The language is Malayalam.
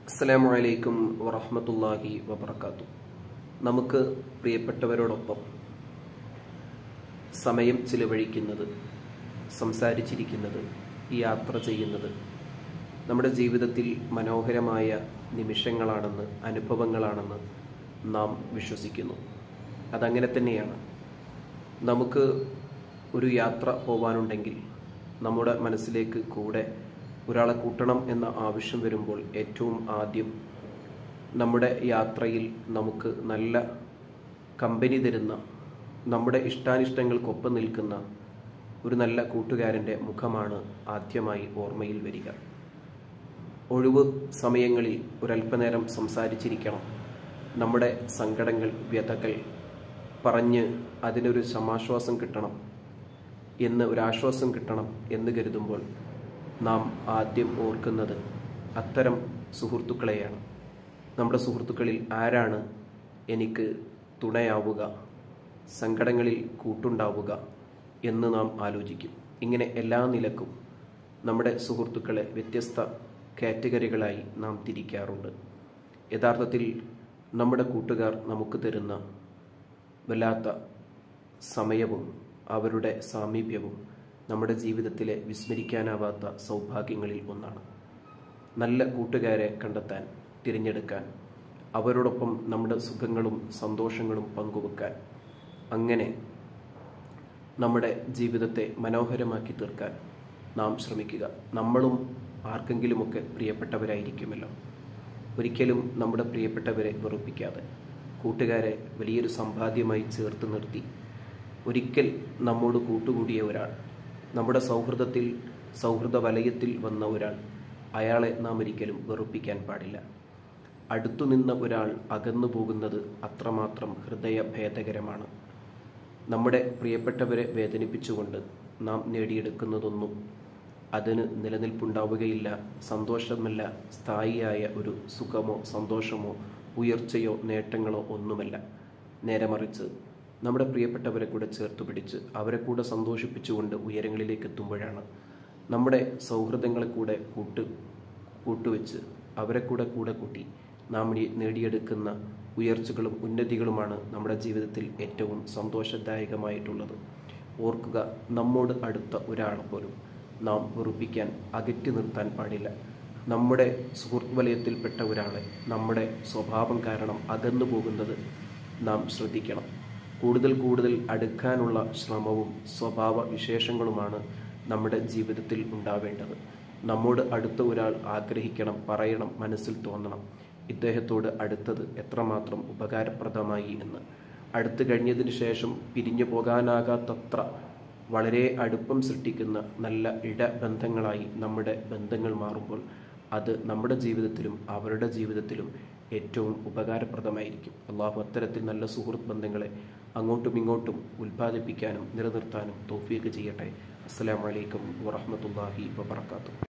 അസ്സലാമു അലൈക്കും വറഹ്മത്തുള്ളാഹി വബറകാതുഹു. നമുക്ക് പ്രിയപ്പെട്ടവരോടൊപ്പം സമയം ചിലവഴിക്കുന്നത്, സംസാരിച്ചിരിക്കുന്നത്, യാത്ര ചെയ്യുന്നത് നമ്മുടെ ജീവിതത്തിൽ മനോഹരമായ നിമിഷങ്ങളാണെന്ന്, അനുഭവങ്ങളാണെന്ന് നാം വിശ്വസിക്കുന്നു. അതങ്ങനെ തന്നെയാണ്. നമുക്ക് ഒരു യാത്ര പോവാനുണ്ടെങ്കിൽ നമ്മുടെ മനസ്സിലേക്ക് കൂടെ ഒരാളെ കൂട്ടണം എന്ന ആവശ്യം വരുമ്പോൾ ഏറ്റവും ആദ്യം നമ്മുടെ യാത്രയിൽ നമുക്ക് നല്ല കമ്പനി തരുന്ന, നമ്മുടെ ഇഷ്ടാനിഷ്ടങ്ങൾക്കൊപ്പം നിൽക്കുന്ന ഒരു നല്ല കൂട്ടുകാരൻ്റെ മുഖമാണ് ആദ്യമായി ഓർമ്മയിൽ വരിക. ഒഴിവ് സമയങ്ങളിൽ ഒരല്പനേരം സംസാരിച്ചിരിക്കണം, നമ്മുടെ സങ്കടങ്ങൾ, വ്യഥകൾ പറഞ്ഞ് അതിനൊരു സമാശ്വാസം കിട്ടണം ഒരാശ്വാസം കിട്ടണം എന്ന് കരുതുമ്പോൾ നാം ആദ്യം ഓർക്കുന്നത് അത്തരം സുഹൃത്തുക്കളെയാണ്. നമ്മുടെ സുഹൃത്തുക്കളിൽ ആരാണ് എനിക്ക് തുണയാവുക, സങ്കടങ്ങളിൽ കൂട്ടുണ്ടാവുക എന്ന് നാം ആലോചിക്കും. ഇങ്ങനെ എല്ലാ നിലക്കും നമ്മുടെ സുഹൃത്തുക്കളെ വ്യത്യസ്ത കാറ്റഗറികളായി നാം തിരിക്കാറുണ്ട്. യഥാർത്ഥത്തിൽ നമ്മുടെ കൂട്ടുകാർ നമുക്ക് തരുന്ന വല്ലാത്ത സമയവും അവരുടെ സാമീപ്യവും നമ്മുടെ ജീവിതത്തിലെ വിസ്മരിക്കാനാവാത്ത സൗഭാഗ്യങ്ങളിൽ ഒന്നാണ്. നല്ല കൂട്ടുകാരെ കണ്ടെത്താൻ, തിരഞ്ഞെടുക്കാൻ, അവരോടൊപ്പം നമ്മുടെ സുഖങ്ങളും സന്തോഷങ്ങളും പങ്കുവെക്കാൻ, അങ്ങനെ നമ്മുടെ ജീവിതത്തെ മനോഹരമാക്കി തീർക്കാൻ നാം ശ്രമിക്കുക. നമ്മളും ആർക്കെങ്കിലുമൊക്കെ പ്രിയപ്പെട്ടവരായിരിക്കുമല്ലോ. ഒരിക്കലും നമ്മുടെ പ്രിയപ്പെട്ടവരെ വെറുപ്പിക്കാതെ, കൂട്ടുകാരെ വലിയൊരു സമ്പാദ്യമായി ചേർത്ത് നിർത്തി ഒരിക്കൽ നമ്മോട് കൂട്ടുകൂടിയ ഒരാൾ, നമ്മുടെ സൗഹൃദ വലയത്തിൽ വന്ന ഒരാൾ, അയാളെ നാം ഒരിക്കലും വെറുപ്പിക്കാൻ പാടില്ല. അടുത്തുനിന്ന ഒരാൾ അകന്നു പോകുന്നത് അത്രമാത്രം ഹൃദയഭേദകരമാണ്. നമ്മുടെ പ്രിയപ്പെട്ടവരെ വേദനിപ്പിച്ചുകൊണ്ട് നാം നേടിയെടുക്കുന്നതൊന്നും അതിന് നിലനിൽപ്പുണ്ടാവുകയില്ല, സന്തോഷമല്ല, സ്ഥായിയായ ഒരു സുഖമോ സന്തോഷമോ ഉയർച്ചയോ നേട്ടങ്ങളോ ഒന്നുമല്ല. നേരെ മറിച്ച് നമ്മുടെ പ്രിയപ്പെട്ടവരെ കൂടെ ചേർത്ത് പിടിച്ച് അവരെ കൂടെ സന്തോഷിപ്പിച്ചുകൊണ്ട് ഉയരങ്ങളിലേക്ക് എത്തുമ്പോഴാണ് നമ്മുടെ സൗഹൃദങ്ങളെ കൂടെ കൂട്ടുവെച്ച് അവരെ കൂടെ കൂട്ടി നാം നേടിയെടുക്കുന്ന ഉയർച്ചകളും ഉന്നതികളുമാണ് നമ്മുടെ ജീവിതത്തിൽ ഏറ്റവും സന്തോഷദായകമായിട്ടുള്ളത്. ഓർക്കുക, നമ്മോട് അടുത്ത ഒരാളെ പോലും നാം വെറുപ്പിക്കാൻ, അകറ്റി നിർത്താൻ പാടില്ല. നമ്മുടെ സുഹൃത്ത് വലയത്തിൽപ്പെട്ട ഒരാളെ നമ്മുടെ സ്വഭാവം കാരണം അകന്നു പോകുന്നത് നാം ശ്രദ്ധിക്കണം. കൂടുതൽ അടുക്കാനുള്ള ശ്രമവും സ്വഭാവ വിശേഷങ്ങളുമാണ് നമ്മുടെ ജീവിതത്തിൽ ഉണ്ടാവേണ്ടത്. നമ്മോട് അടുത്ത ഒരാൾ ആഗ്രഹിക്കണം, പറയണം, മനസ്സിൽ തോന്നണം, ഇദ്ദേഹത്തോട് അടുത്തത് എത്രമാത്രം ഉപകാരപ്രദമായി എന്ന്. അടുത്തു കഴിഞ്ഞതിന് ശേഷം പിരിഞ്ഞു പോകാനാകാത്തത്ര വളരെ അടുപ്പം സൃഷ്ടിക്കുന്ന നല്ല ഇടബന്ധങ്ങളായി നമ്മുടെ ബന്ധങ്ങൾ മാറുമ്പോൾ അത് നമ്മുടെ ജീവിതത്തിലും അവരുടെ ജീവിതത്തിലും ഏറ്റവും ഉപകാരപ്രദമായിരിക്കും. അള്ളാഹു അത്തരത്തിൽ നല്ല സുഹൃത്ത് ബന്ധങ്ങളെ അങ്ങോട്ടും ഇങ്ങോട്ടും ഉൽപ്പാദിപ്പിക്കാനും നിലനിർത്താനും തൗഫീഖ് ചെയ്യട്ടെ. അസ്സലാമു അലൈക്കും വറഹ്മത്തുള്ളാഹി വബറകാതുഹു.